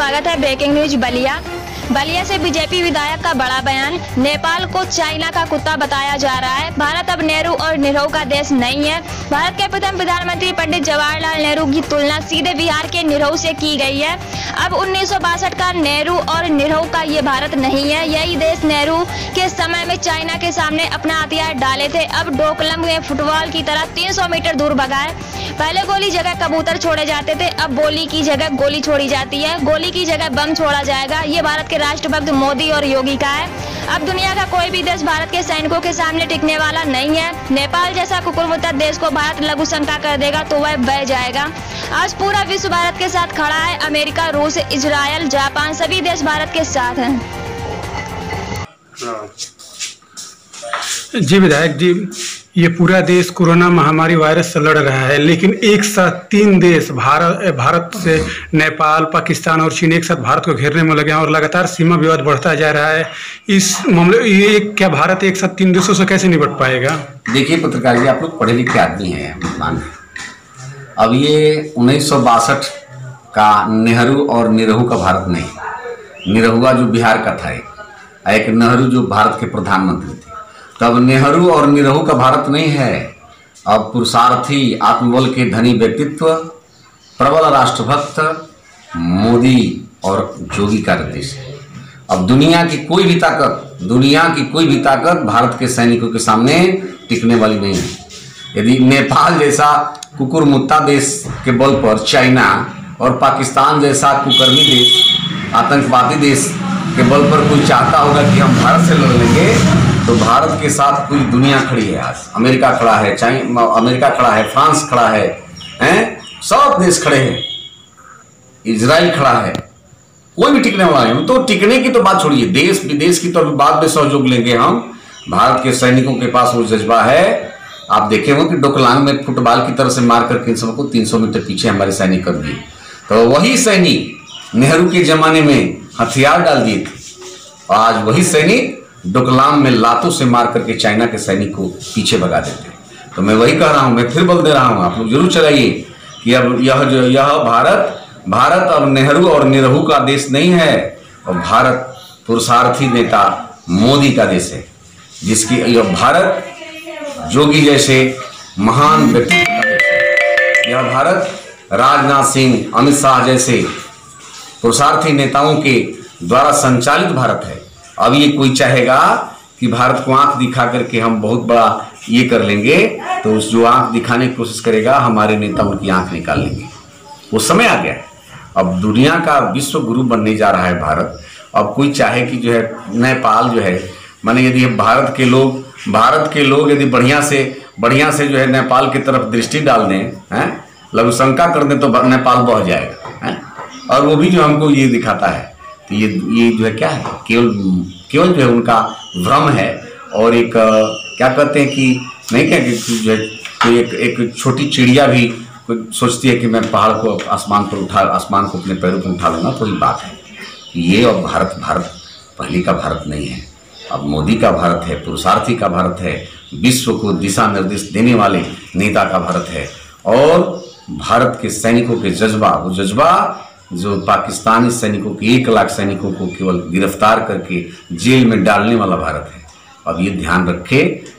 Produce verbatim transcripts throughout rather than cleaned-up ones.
स्वागत है breaking news Ballia. Ballia से बीजेपी विधायक का बड़ा बयान। नेपाल को चाइना का कुत्ता बताया जा रहा है। भारत अब नेहरू और निरहु का देश नहीं है। भारत के प्रथम प्रधानमंत्री पंडित जवाहरलाल नेहरू की तुलना सीधे बिहार के निरहु से की गई है। अब उन्नीस सौ बासठ का नेहरू और निरहु का ये भारत नहीं है। यही देश नेहरू के समय में चाइना के सामने अपना हथियार डाले थे। अब डोकलम में फुटबॉल की तरह तीन सौ मीटर दूर भगाए। पहले गोली जगह कबूतर छोड़े जाते थे, अब गोली की जगह गोली छोड़ी जाती है। गोली की जगह बम छोड़ा जाएगा। ये भारत के राष्ट्रभक्त मोदी और योगी का है। अब दुनिया का कोई भी देश भारत के सैनिकों के सामने टिकने वाला नहीं है। नेपाल जैसा कुकुरमुत्ता देश को भारत लघु शंका कर देगा तो वह बह जाएगा। आज पूरा विश्व भारत के साथ खड़ा है। अमेरिका, रूस, इजराइल, जापान सभी देश भारत के साथ हैं। जी विधायक जी, ये पूरा देश कोरोना महामारी वायरस से लड़ रहा है, लेकिन एक साथ तीन देश भारत भारत से नेपाल, पाकिस्तान और चीन एक साथ भारत को घेरने में लगे हैं और लगातार सीमा विवाद बढ़ता जा रहा है। इस मामले ये क्या भारत एक साथ तीन देशों से कैसे निपट पाएगा? देखिए पत्रकार जी, आप लोग पढ़े लिखे आदमी हैं। अब ये उन्नीस सौ बासठ का नेहरू और निरहु का भारत नहीं। निरहुआ जो बिहार का था, एक नेहरू जो भारत के प्रधानमंत्री थे। तब नेहरू और निरहु का भारत नहीं है। अब पुरुषार्थी, आत्मबल के धनी व्यक्तित्व, प्रबल राष्ट्रभक्त मोदी और योगी का देश है। अब दुनिया की कोई भी ताकत दुनिया की कोई भी ताकत भारत के सैनिकों के सामने टिकने वाली नहीं है। यदि नेपाल जैसा कुकुरमुत्ता देश के बल पर चाइना और पाकिस्तान जैसा कुकर्मी देश, आतंकवादी देश के बल पर कोई चाहता होगा कि हम भारत से लड़ लेंगे, तो भारत के साथ पूरी दुनिया खड़ी है। आज अमेरिका खड़ा है, चाइना अमेरिका खड़ा है, फ्रांस खड़ा है, हैं सब देश खड़े हैं, इजराइल खड़ा है। कोई भी टिकने वाला नहीं। तो टिकने की तो बात छोड़िए, देश विदेश की तो बाद में सहयोग लेंगे हम। भारत के सैनिकों के पास वो जज्बा है। आप देखे हो कि डोकलाम में फुटबॉल की तरह से मार करके इन सबको तीन सौ मीटर पीछे हमारे सैनिक कर दिए। तो वही सैनिक नेहरू के जमाने में हथियार डाल दिए थे, आज वही सैनिक डोकलाम में लातों से मार करके चाइना के सैनिक को पीछे भगा देते हैं। तो मैं वही कह रहा हूं, मैं फिर बोल दे रहा हूं, आप लोग जरूर चलाइए कि अब यह जो यह भारत भारत अब नेहरू और निरहु का देश नहीं है, और भारत पुरुषार्थी नेता मोदी का देश है, जिसकी यह भारत जोगी जैसे महान व्यक्तित्व का देश है। यह भारत राजनाथ सिंह, अमित शाह जैसे पुरुषार्थी नेताओं के द्वारा संचालित भारत है। अब ये कोई चाहेगा कि भारत को आंख दिखा करके हम बहुत बड़ा ये कर लेंगे, तो उस जो आंख दिखाने की कोशिश करेगा, हमारे नेता उनकी आंख निकाल लेंगे। वो समय आ गया है। अब दुनिया का विश्व गुरु बनने जा रहा है भारत। अब कोई चाहे कि जो है नेपाल जो है, माने यदि भारत के लोग भारत के लोग यदि बढ़िया से बढ़िया से जो है नेपाल की तरफ दृष्टि डाल दें, हैं लघु शंका कर दें, तो नेपाल बह जाएगा, हैं। और वो भी जो हमको ये दिखाता है, तो ये ये जो है क्या है, केवल केवल जो है उनका भ्रम है। और एक क्या कहते हैं कि नहीं क्या कि जो है कोई एक एक छोटी चिड़िया भी कोई सोचती है कि मैं पहाड़ को आसमान पर उठा आसमान को अपने पैरों पर उठा लूँगा, तो ये बात है। ये और भारत भारत पहले का भारत नहीं है। अब मोदी का भारत है, पुरुषार्थी का भारत है, विश्व को दिशा निर्देश देने वाले नेता का भारत है। और भारत के सैनिकों के जज्बा, वो जज्बा जो पाकिस्तानी सैनिकों के एक लाख सैनिकों को केवल गिरफ्तार करके जेल में डालने वाला भारत है। अब ये ध्यान रखे,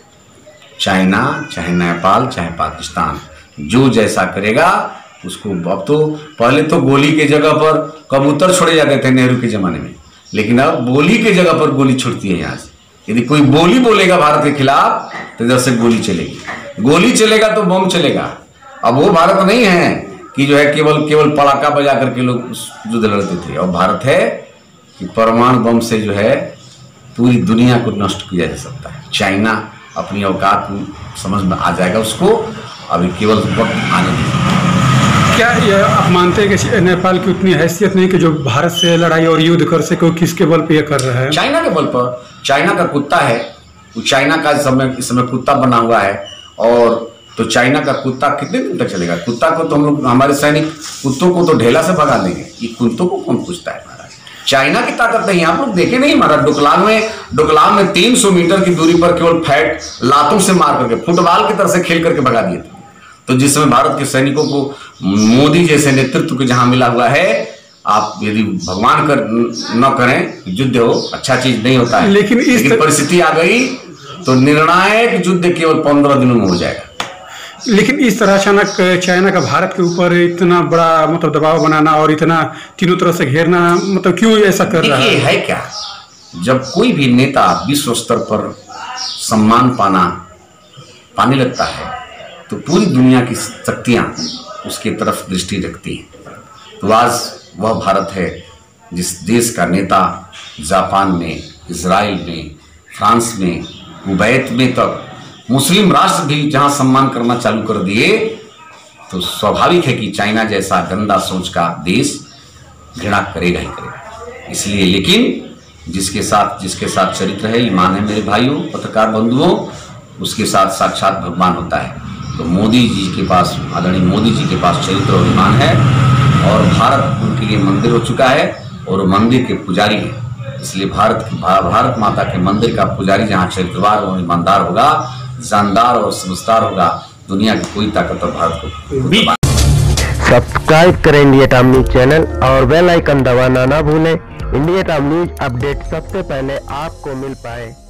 चाइना चाहे नेपाल चाहे पाकिस्तान जो जैसा करेगा उसको, अब तो पहले तो गोली के जगह पर कबूतर छोड़े जाते थे नेहरू के जमाने में, लेकिन अब बोली के जगह पर गोली छुड़ती है। यहाँ से यदि कोई बोली बोलेगा भारत के खिलाफ, तो इधर से गोली चलेगी। गोली चलेगा तो बम चलेगा। अब वो भारत नहीं है कि जो है केवल केवल पड़ाका बजा करके लोग युद्ध लड़ते थे। और भारत है कि परमाणु बम से जो है पूरी दुनिया को नष्ट किया जा सकता है। चाइना अपनी औकात समझ में आ जाएगा उसको, अभी केवल वक्त आने दीजिए। क्या ये आप मानते हैं कि नेपाल की उतनी हैसियत नहीं कि जो भारत से लड़ाई और युद्ध कर सके? किसके बल पे ये कर रहा है? चाइना के बल पर। चाइना का कुत्ता है, वो चाइना का समय इस समय कुत्ता बना हुआ है। और तो चाइना का कुत्ता कितने दिन तक चलेगा? कुत्ता को तो हम लोग, हमारे सैनिक कुत्तों को तो ढेला से भगा देंगे, ये कुत्तों को कौन पूछता है? महाराज चाइना की ताकत नहीं, आप लोग देखे नहीं महाराज, डोकलाम में डोकलाम में तीन सौ मीटर की दूरी पर केवल फैट लातों से मार करके फुटबॉल की तरह से खेल करके भगा दिए थे। तो जिस समय भारत के सैनिकों को मोदी जैसे नेतृत्व के जहां मिला हुआ है, आप यदि भगवान कर न करें युद्ध हो, अच्छा चीज नहीं होता है, लेकिन इस लेकिन परिस्थिति आ गई तो निर्णायक युद्ध केवल पंद्रह दिनों में हो जाएगा। लेकिन इस तरह अचानक चाइना का भारत के ऊपर इतना बड़ा मतलब दबाव बनाना और इतना तीनों तरफ से घेरना, मतलब क्यों ऐसा कर रहा है? है क्या, जब कोई भी नेता विश्व स्तर पर सम्मान पाना पाने लगता है तो पूरी दुनिया की शक्तियां उसके तरफ दृष्टि रखती हैं। तो आज वह भारत है जिस देश का नेता जापान में, इजराइल में, फ्रांस में, कुवैत में तक मुस्लिम राष्ट्र भी जहां सम्मान करना चालू कर दिए, तो स्वाभाविक है कि चाइना जैसा गंदा सोच का देश घृणा करेगा ही करेगा। इसलिए लेकिन जिसके साथ जिसके साथ चरित्र है, ईमान है मेरे भाइयों, पत्रकार बंधुओं, उसके साथ साक्षात भगवान होता है। तो मोदी जी के पास, आदरणीय मोदी जी के पास चरित्र और ईमान है और भारत उनके लिए मंदिर हो चुका है और वो मंदिर के पुजारी हैं। इसलिए भारत भारत माता के मंदिर का पुजारी जहाँ चरित्रवान और ईमानदार होगा, जानदार और समझदार होगा, दुनिया की कोई ताकत और भारत को। सब्सक्राइब करें इंडिया टाइम न्यूज चैनल और बेल आइकन दबाना ना भूलें। इंडिया टाइम न्यूज अपडेट सबसे पहले आपको मिल पाए।